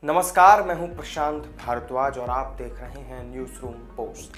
नमस्कार, मैं हूं प्रशांत भारद्वाज और आप देख रहे हैं न्यूज़ रूम पोस्ट।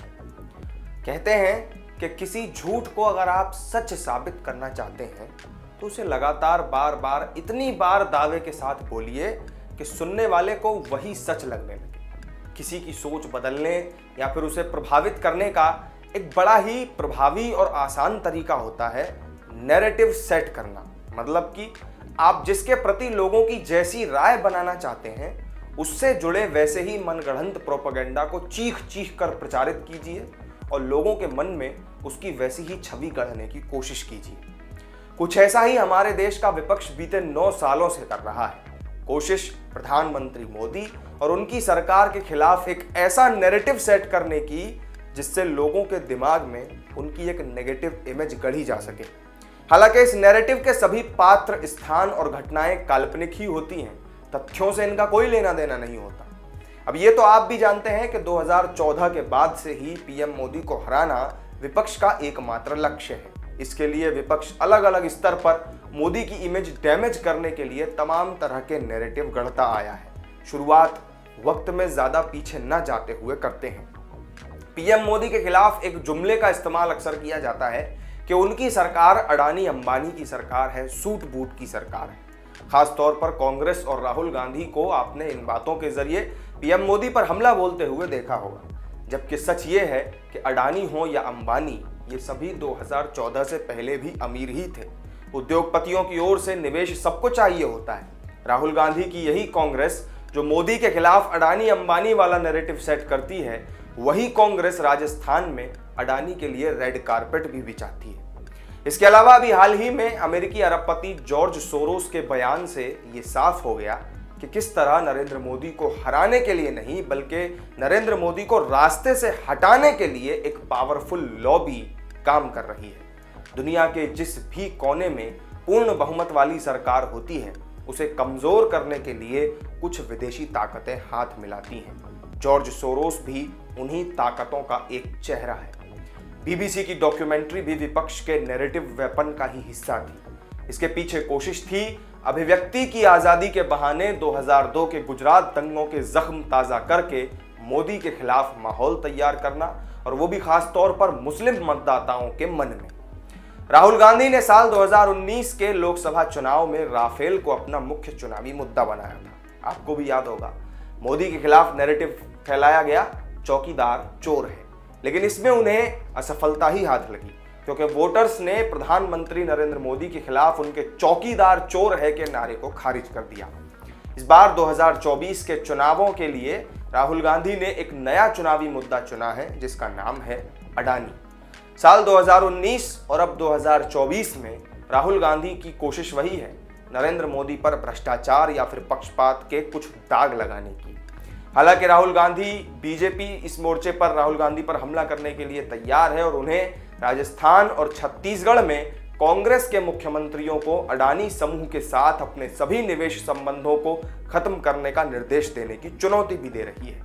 कहते हैं कि किसी झूठ को अगर आप सच साबित करना चाहते हैं तो उसे लगातार बार बार इतनी बार दावे के साथ बोलिए कि सुनने वाले को वही सच लगने लगे। किसी की सोच बदलने या फिर उसे प्रभावित करने का एक बड़ा ही प्रभावी और आसान तरीका होता है नैरेटिव सेट करना। मतलब कि आप जिसके प्रति लोगों की जैसी राय बनाना चाहते हैं उससे जुड़े वैसे ही मनगढ़ंत प्रोपेगेंडा को चीख चीख कर प्रचारित कीजिए और लोगों के मन में उसकी वैसी ही छवि गढ़ने की कोशिश कीजिए। कुछ ऐसा ही हमारे देश का विपक्ष बीते 9 सालों से कर रहा है। कोशिश प्रधानमंत्री मोदी और उनकी सरकार के खिलाफ एक ऐसा नैरेटिव सेट करने की जिससे लोगों के दिमाग में उनकी एक नेगेटिव इमेज गढ़ी जा सके। हालांकि इस नैरेटिव के सभी पात्र, स्थान और घटनाएं काल्पनिक ही होती हैं, तथ्यों से इनका कोई लेना देना नहीं होता। अब ये तो आप भी जानते हैं कि 2014 के बाद से ही पीएम मोदी को हराना विपक्ष का एकमात्र लक्ष्य है। इसके लिए विपक्ष अलग अलग स्तर पर मोदी की इमेज डैमेज करने के लिए तमाम तरह के नैरेटिव गढ़ता आया है। शुरुआत वक्त में ज्यादा पीछे न जाते हुए करते हैं। पीएम मोदी के खिलाफ एक जुमले का इस्तेमाल अक्सर किया जाता है कि उनकी सरकार अडानी अंबानी की सरकार है, सूट बूट की सरकार है। खास तौर पर कांग्रेस और राहुल गांधी को आपने इन बातों के जरिए पीएम मोदी पर हमला बोलते हुए देखा होगा, जबकि सच ये है कि अडानी हो या अंबानी, ये सभी 2014 से पहले भी अमीर ही थे। उद्योगपतियों की ओर से निवेश सबको चाहिए होता है। राहुल गांधी की यही कांग्रेस जो मोदी के खिलाफ अडानी अंबानी वाला नैरेटिव सेट करती है, वही कांग्रेस राजस्थान में अडानी के लिए रेड कारपेट भी बिछाती है। इसके अलावा अभी हाल ही में अमेरिकी अरबपति जॉर्ज सोरोस के बयान से ये साफ हो गया कि किस तरह नरेंद्र मोदी को हराने के लिए नहीं बल्कि नरेंद्र मोदी को रास्ते से हटाने के लिए एक पावरफुल लॉबी काम कर रही है। दुनिया के जिस भी कोने में पूर्ण बहुमत वाली सरकार होती है उसे कमजोर करने के लिए कुछ विदेशी ताकतें हाथ मिलाती हैं। जॉर्ज सोरोस भी उन्हीं ताकतों का एक चेहरा है। बीबीसी की डॉक्यूमेंट्री भी विपक्ष के नैरेटिव वेपन का ही हिस्सा थी। इसके पीछे कोशिश थी अभिव्यक्ति की आजादी के बहाने 2002 के गुजरात दंगों के जख्म ताजा करके मोदी के खिलाफ माहौल तैयार करना, और वो भी खास तौर पर मुस्लिम मतदाताओं के मन में। राहुल गांधी ने साल 2019 के लोकसभा चुनाव में राफेल को अपना मुख्य चुनावी मुद्दा बनाया था। आपको भी याद होगा, मोदी के खिलाफ नैरेटिव फैलाया गया चौकीदार चोर है, लेकिन इसमें उन्हें असफलता ही हाथ लगी क्योंकि वोटर्स ने प्रधानमंत्री नरेंद्र मोदी के खिलाफ उनके चौकीदार चोर है के नारे को खारिज कर दिया। इस बार 2024 के चुनावों के लिए राहुल गांधी ने एक नया चुनावी मुद्दा चुना है जिसका नाम है अडानी। साल 2019 और अब 2024 में राहुल गांधी की कोशिश वही है, नरेंद्र मोदी पर भ्रष्टाचार या फिर पक्षपात के कुछ दाग लगाने की। हालांकि राहुल गांधी, बीजेपी इस मोर्चे पर राहुल गांधी पर हमला करने के लिए तैयार है और उन्हें राजस्थान और छत्तीसगढ़ में कांग्रेस के मुख्यमंत्रियों को अडानी समूह के साथ अपने सभी निवेश संबंधों को खत्म करने का निर्देश देने की चुनौती भी दे रही है।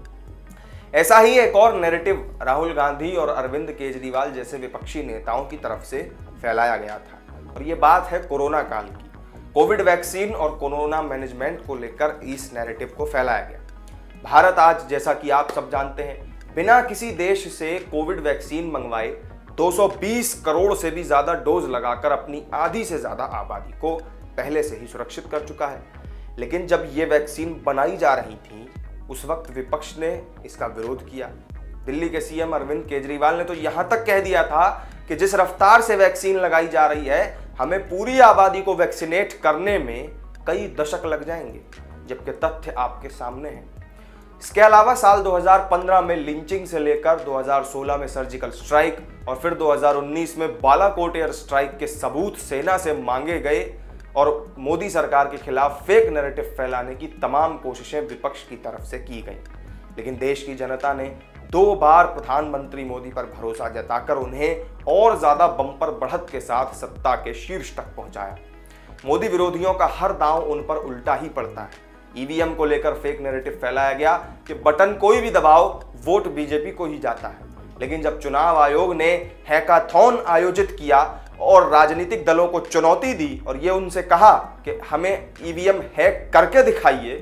ऐसा ही एक और नैरेटिव राहुल गांधी और अरविंद केजरीवाल जैसे विपक्षी नेताओं की तरफ से फैलाया गया था, और ये बात है कोरोना काल की। कोविड वैक्सीन और कोरोना मैनेजमेंट को लेकर इस नैरेटिव को फैलाया गया। भारत आज, जैसा कि आप सब जानते हैं, बिना किसी देश से कोविड वैक्सीन मंगवाए 220 करोड़ से भी ज्यादा डोज लगाकर अपनी आधी से ज्यादा आबादी को पहले से ही सुरक्षित कर चुका है। लेकिन जब ये वैक्सीन बनाई जा रही थी उस वक्त विपक्ष ने इसका विरोध किया। दिल्ली के सीएम अरविंद केजरीवाल ने तो यहां तक कह दिया था कि जिस रफ्तार से वैक्सीन लगाई जा रही है हमें पूरी आबादी को वैक्सीनेट करने में कई दशक लग जाएंगे, जबकि तथ्य आपके सामने है। इसके अलावा साल 2015 में लिंचिंग से लेकर 2016 में सर्जिकल स्ट्राइक और फिर 2019 में बालाकोट एयर स्ट्राइक के सबूत सेना से मांगे गए और मोदी सरकार के खिलाफ फेक नैरेटिव फैलाने की तमाम कोशिशें विपक्ष की तरफ से की गई। लेकिन देश की जनता ने 2 बार प्रधानमंत्री मोदी पर भरोसा जताकर उन्हें और ज्यादा बम्पर बढ़त के साथ सत्ता के शीर्ष तक पहुंचाया। मोदी विरोधियों का हर दांव उन पर उल्टा ही पड़ता है। ईवीएम को लेकर फेक नैरेटिव फैलाया गया कि बटन कोई भी दबाओ वोट बीजेपी को ही जाता है। लेकिन जब चुनाव आयोग ने हैकाथॉन आयोजित किया और राजनीतिक दलों को चुनौती दी और ये उनसे कहा कि हमें ईवीएम हैक करके दिखाइए, तो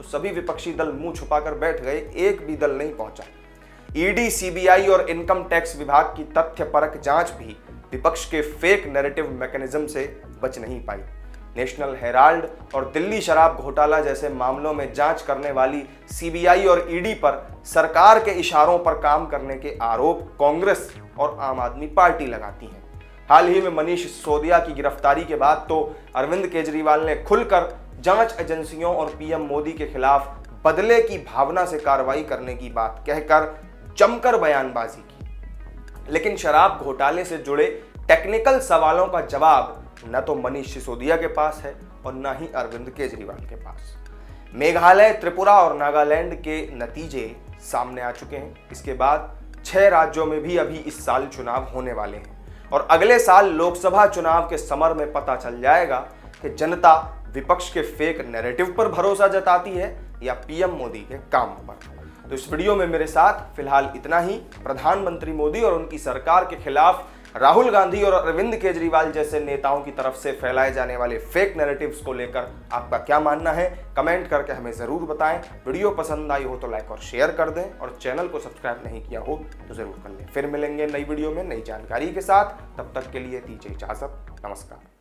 तो सभी विपक्षी दल मुंह छुपाकर बैठ गए, एक भी दल नहीं पहुंचा। ईडी, सीबीआई और इनकम टैक्स विभाग की तथ्यपरक जांच भी विपक्ष के फेक नैरेटिव मैकेनिज्म से बच नहीं पाई। नेशनल हेराल्ड और दिल्ली शराब घोटाला जैसे मामलों में जांच करने वाली सीबीआई और ईडी पर सरकार के इशारों पर काम करने के आरोप कांग्रेस और आम आदमी पार्टी लगाती है। हाल ही में मनीष सिसोदिया की गिरफ्तारी के बाद तो अरविंद केजरीवाल ने खुलकर जांच एजेंसियों और पीएम मोदी के खिलाफ बदले की भावना से कार्रवाई करने की बात कहकर जमकर बयानबाजी की। लेकिन शराब घोटाले से जुड़े टेक्निकल सवालों का जवाब न तो मनीष सिसोदिया के पास है और न ही अरविंद केजरीवाल के पास। मेघालय, त्रिपुरा और नागालैंड के नतीजे सामने आ चुके हैं। इसके बाद 6 राज्यों में भी अभी इस साल चुनाव होने वाले हैं और अगले साल लोकसभा चुनाव के समर में पता चल जाएगा कि जनता विपक्ष के फेक नैरेटिव पर भरोसा जताती है या पीएम मोदी के काम पर। तो इस वीडियो में मेरे साथ फिलहाल इतना ही। प्रधानमंत्री मोदी और उनकी सरकार के खिलाफ राहुल गांधी और अरविंद केजरीवाल जैसे नेताओं की तरफ से फैलाए जाने वाले फेक नैरेटिव्स को लेकर आपका क्या मानना है, कमेंट करके हमें जरूर बताएं। वीडियो पसंद आई हो तो लाइक और शेयर कर दें और चैनल को सब्सक्राइब नहीं किया हो तो जरूर कर लें। फिर मिलेंगे नई वीडियो में नई जानकारी के साथ, तब तक के लिए दीजिए इजाजत। नमस्कार।